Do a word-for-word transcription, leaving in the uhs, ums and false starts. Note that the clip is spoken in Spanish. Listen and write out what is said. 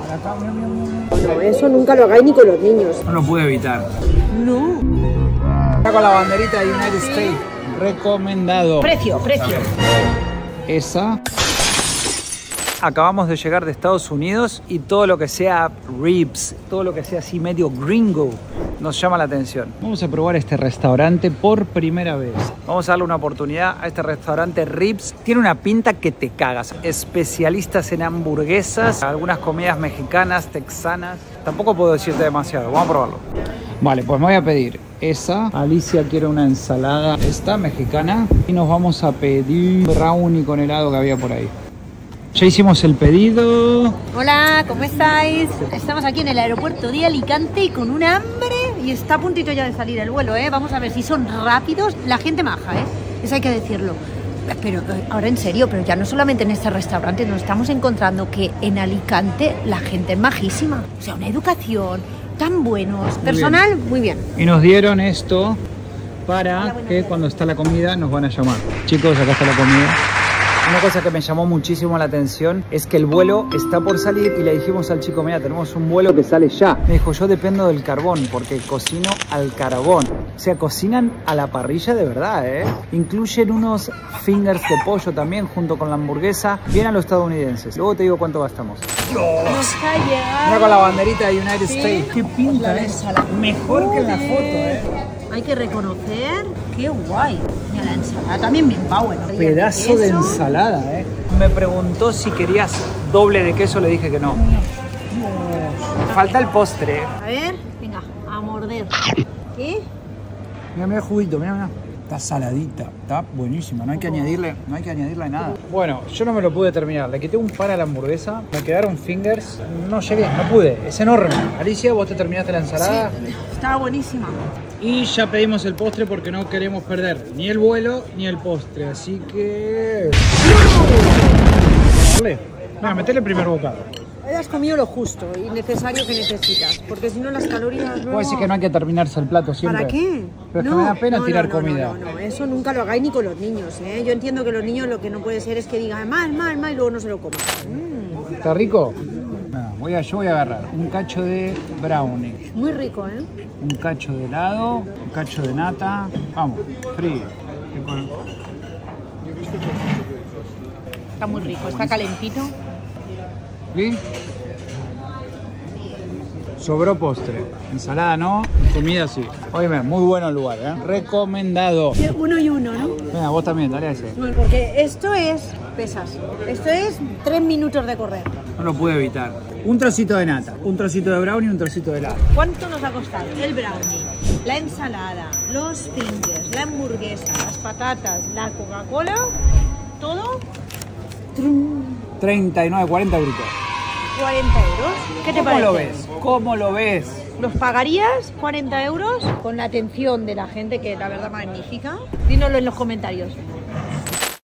No, eso nunca lo hagáis ni con los niños. No lo pude evitar. No. Está con la banderita de United States. Recomendado. Precio, precio. Esa. Acabamos de llegar de Estados Unidos y todo lo que sea ribs, todo lo que sea así medio gringo, nos llama la atención. Vamos a probar este restaurante por primera vez. Vamos a darle una oportunidad a este restaurante Ribs. Tiene una pinta que te cagas. Especialistas en hamburguesas, algunas comidas mexicanas, texanas. Tampoco puedo decirte demasiado. Vamos a probarlo. Vale, pues me voy a pedir esa. Alicia quiere una ensalada esta mexicana. Y nos vamos a pedir brownie con helado que había por ahí. Ya hicimos el pedido. Hola, ¿cómo estáis? Estamos aquí en el aeropuerto de Alicante y con un hambre y está a puntito ya de salir el vuelo, ¿eh? Vamos a ver si son rápidos. La gente maja, ¿eh? Eso hay que decirlo. Pero ahora en serio, pero ya no solamente en este restaurante, nos estamos encontrando que en Alicante la gente es majísima. O sea, una educación, tan buenos, muy personal, bien. Muy bien. Y nos dieron esto para Hola, que cuando está la comida nos van a llamar. Chicos, acá está la comida. Una cosa que me llamó muchísimo la atención es que el vuelo está por salir y le dijimos al chico, mira, tenemos un vuelo que sale ya. Me dijo, yo dependo del carbón porque cocino al carbón. O sea, cocinan a la parrilla de verdad, ¿eh? Incluyen unos fingers de pollo también junto con la hamburguesa. Bien a los estadounidenses. Luego te digo cuánto gastamos. ¡Dios! Mira con la banderita de United ¿Sí? States. ¿Qué pinta es? Mejor Joder. Que en la foto, ¿eh? Hay que reconocer, qué guay. Mira, la ensalada también bien power. Pedazo de, de ensalada, ¿eh? Me preguntó si querías doble de queso, le dije que no. Dios. Falta el postre. A ver, venga, a morder. ¿Qué? Mira, mira el juguito, mira, mira. Está saladita, está buenísima, no hay que añadirle, no hay que añadirle nada. Bueno, yo no me lo pude terminar, le quité un par a la hamburguesa, me quedaron fingers, no llegué, no pude, es enorme. Alicia, ¿vos te terminaste la ensalada? Sí, estaba buenísima. Y ya pedimos el postre porque no queremos perder ni el vuelo ni el postre, así que... Dale, venga, metele el primer bocado. Has comido lo justo y necesario que necesitas, porque si no las calorías luego... Puede decir que no hay que terminarse el plato siempre. ¿Para qué? Pero es no, que me da pena no, tirar no, no, comida. No, no, no, eso nunca lo hagáis ni con los niños, ¿eh? Yo entiendo que los niños lo que no puede ser es que digan mal, mal, mal y luego no se lo coman. Mm. ¿Está rico? Mm. No, voy a, yo voy a agarrar un cacho de brownie. Muy rico, ¿eh? Un cacho de helado, un cacho de nata. Vamos, frío. Está muy rico, está calentito. ¿Sí? Sobró postre. Ensalada no, comida sí. Óyeme, muy bueno el lugar, ¿eh? Recomendado. Uno y uno, ¿no? Venga, vos también, dale a ese. Porque esto es pesas. Esto es tres minutos de correr. No lo pude evitar. Un trocito de nata, un trocito de brownie y un trocito de helado. ¿Cuánto nos ha costado? El brownie, la ensalada, los fingers, la hamburguesa, las patatas, la Coca-Cola, todo. treinta y nueve, cuarenta brutos. cuarenta euros. ¿Qué te ¿Cómo parece? lo ves? ¿Cómo lo ves? ¿Los pagarías cuarenta euros? Con la atención de la gente, que la verdad magnífica. Dínoslo en los comentarios.